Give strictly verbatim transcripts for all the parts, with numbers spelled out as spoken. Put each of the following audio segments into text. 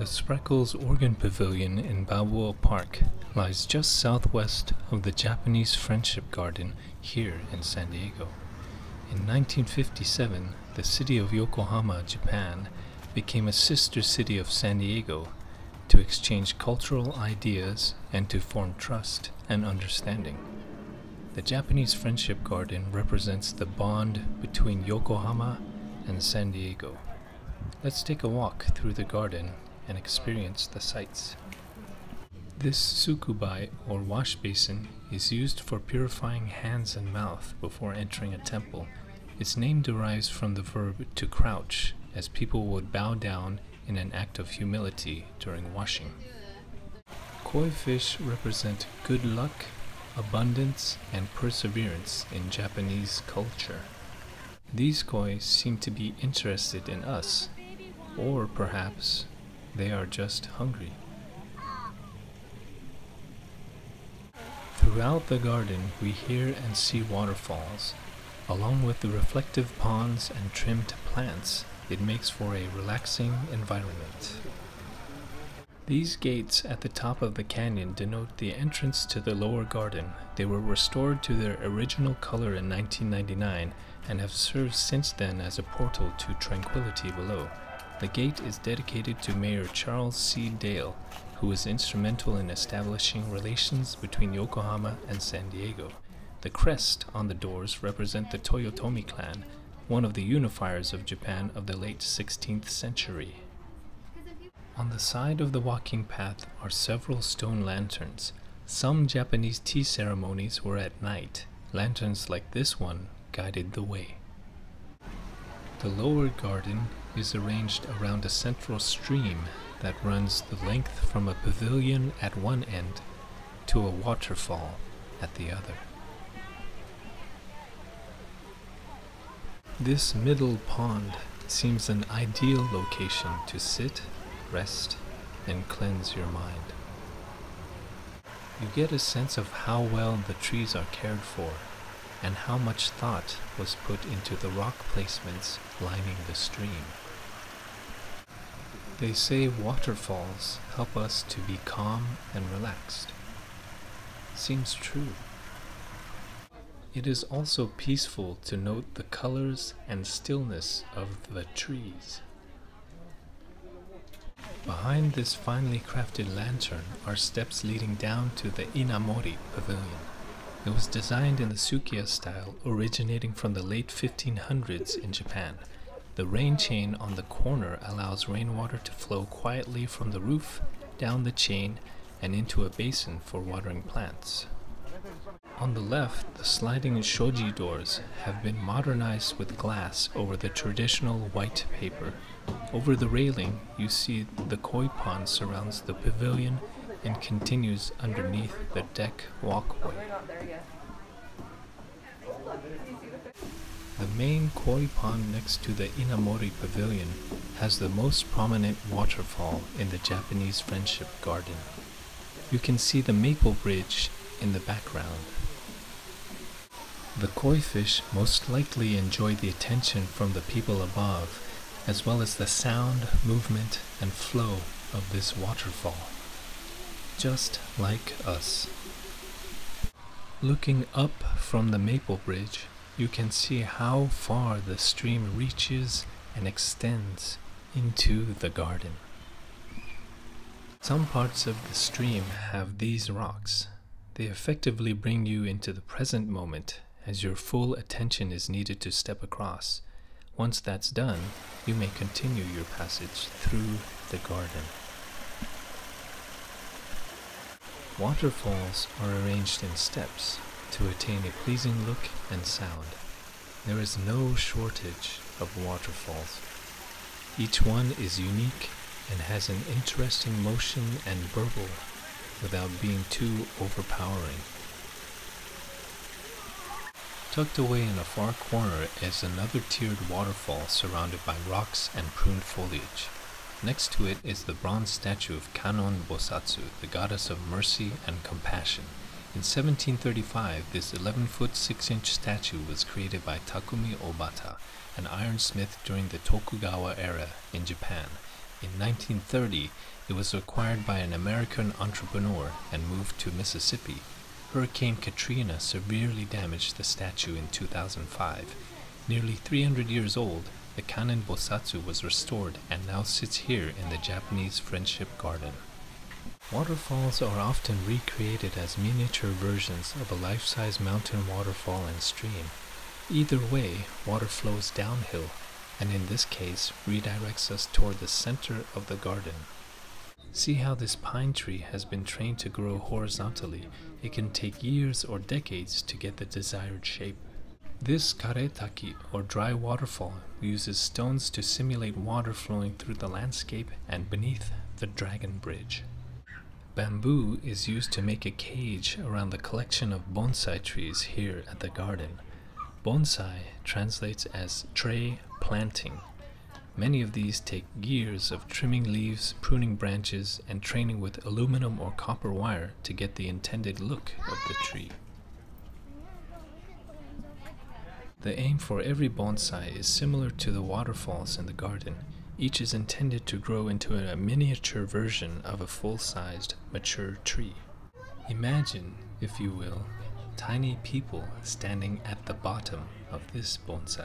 The Spreckels Organ Pavilion in Balboa Park lies just southwest of the Japanese Friendship Garden here in San Diego. In nineteen fifty-seven, the city of Yokohama, Japan, became a sister city of San Diego to exchange cultural ideas and to form trust and understanding. The Japanese Friendship Garden represents the bond between Yokohama and San Diego. Let's take a walk through the garden and experience the sights. This tsukubai, or washbasin, is used for purifying hands and mouth before entering a temple. Its name derives from the verb to crouch, as people would bow down in an act of humility during washing. Koi fish represent good luck, abundance, and perseverance in Japanese culture. These koi seem to be interested in us, or perhaps they are just hungry. Throughout the garden we hear and see waterfalls. Along with the reflective ponds and trimmed plants, it makes for a relaxing environment. These gates at the top of the canyon denote the entrance to the lower garden. They were restored to their original color in nineteen ninety-nine and have served since then as a portal to tranquility below. The gate is dedicated to Mayor Charles C. Dale, who was instrumental in establishing relations between Yokohama and San Diego. The crest on the doors represent the Toyotomi clan, one of the unifiers of Japan of the late sixteenth century. On the side of the walking path are several stone lanterns. Some Japanese tea ceremonies were at night. Lanterns like this one guided the way. The lower garden is arranged around a central stream that runs the length from a pavilion at one end to a waterfall at the other. This middle pond seems an ideal location to sit, rest, and cleanse your mind. You get a sense of how well the trees are cared for and how much thought was put into the rock placements lining the stream. They say waterfalls help us to be calm and relaxed. Seems true. It is also peaceful to note the colors and stillness of the trees. Behind this finely crafted lantern are steps leading down to the Inamori Pavilion. It was designed in the Sukiya style, originating from the late fifteen hundreds in Japan. The rain chain on the corner allows rainwater to flow quietly from the roof, down the chain, and into a basin for watering plants. On the left, the sliding shoji doors have been modernized with glass over the traditional white paper. Over the railing, you see the koi pond surrounds the pavilion and continues underneath the deck walkway. The main koi pond next to the Inamori Pavilion has the most prominent waterfall in the Japanese Friendship Garden. You can see the maple bridge in the background. The koi fish most likely enjoy the attention from the people above, as well as the sound, movement, and flow of this waterfall. Just like us. Looking up from the maple bridge, you can see how far the stream reaches and extends into the garden. Some parts of the stream have these rocks. They effectively bring you into the present moment, as your full attention is needed to step across. Once that's done, you may continue your passage through the garden. Waterfalls are arranged in steps to attain a pleasing look and sound. There is no shortage of waterfalls. Each one is unique and has an interesting motion and burble without being too overpowering. Tucked away in a far corner is another tiered waterfall surrounded by rocks and pruned foliage. Next to it is the bronze statue of Kannon Bosatsu, the goddess of mercy and compassion. In seventeen thirty-five, this eleven foot six inch statue was created by Takumi Obata, an ironsmith during the Tokugawa era in Japan. In nineteen thirty, it was acquired by an American entrepreneur and moved to Mississippi. Hurricane Katrina severely damaged the statue in two thousand five. Nearly three hundred years old, the Kanen Bosatsu was restored and now sits here in the Japanese Friendship Garden. Waterfalls are often recreated as miniature versions of a life-size mountain waterfall and stream. Either way, water flows downhill, and in this case redirects us toward the center of the garden. See how this pine tree has been trained to grow horizontally. It can take years or decades to get the desired shape. This karetaki, or dry waterfall, uses stones to simulate water flowing through the landscape and beneath the dragon bridge. Bamboo is used to make a cage around the collection of bonsai trees here at the garden. Bonsai translates as tray planting. Many of these take years of trimming leaves, pruning branches, and training with aluminum or copper wire to get the intended look of the tree. The aim for every bonsai is similar to the waterfalls in the garden. Each is intended to grow into a miniature version of a full-sized, mature tree. Imagine, if you will, tiny people standing at the bottom of this bonsai.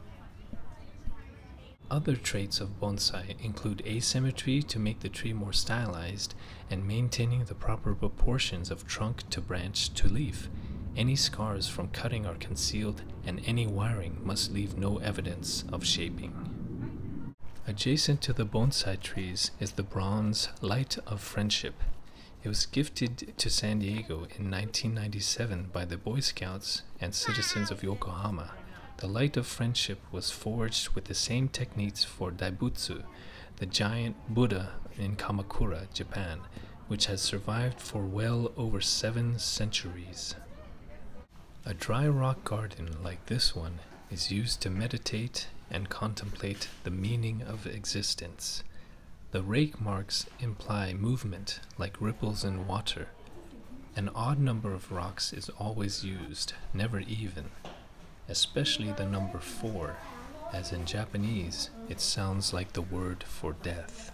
Other traits of bonsai include asymmetry to make the tree more stylized and maintaining the proper proportions of trunk to branch to leaf. Any scars from cutting are concealed, and any wiring must leave no evidence of shaping. Adjacent to the bonsai trees is the bronze Light of Friendship. It was gifted to San Diego in nineteen ninety-seven by the Boy Scouts and citizens of Yokohama. The Light of Friendship was forged with the same techniques for Daibutsu, the giant Buddha in Kamakura, Japan, which has survived for well over seven centuries. A dry rock garden like this one is used to meditate and contemplate the meaning of existence. The rake marks imply movement like ripples in water. An odd number of rocks is always used, never even, especially the number four, as in Japanese it sounds like the word for death.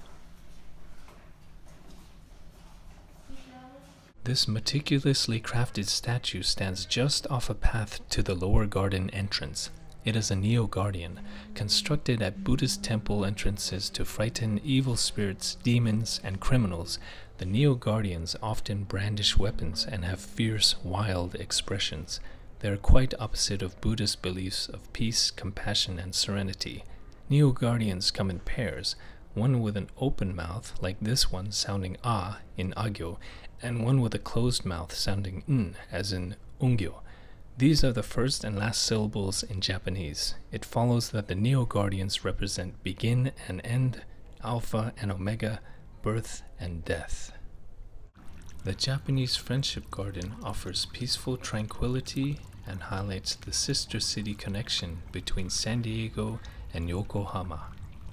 This meticulously crafted statue stands just off a path to the lower garden entrance. It is a neo-guardian, constructed at Buddhist temple entrances to frighten evil spirits, demons, and criminals. The neo-guardians often brandish weapons and have fierce, wild expressions. They are quite opposite of Buddhist beliefs of peace, compassion, and serenity. Neo-guardians come in pairs, one with an open mouth, like this one sounding ah in agyo, and one with a closed mouth sounding n, as in ungyo. These are the first and last syllables in Japanese. It follows that the neo-guardians represent begin and end, alpha and omega, birth and death. The Japanese Friendship Garden offers peaceful tranquility and highlights the sister city connection between San Diego and Yokohama.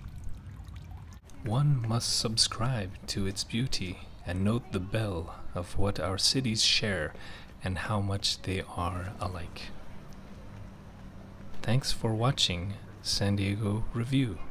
One must subscribe to its beauty and note the bell of what our cities share and how much they are alike. Thanks for watching San Diego Review.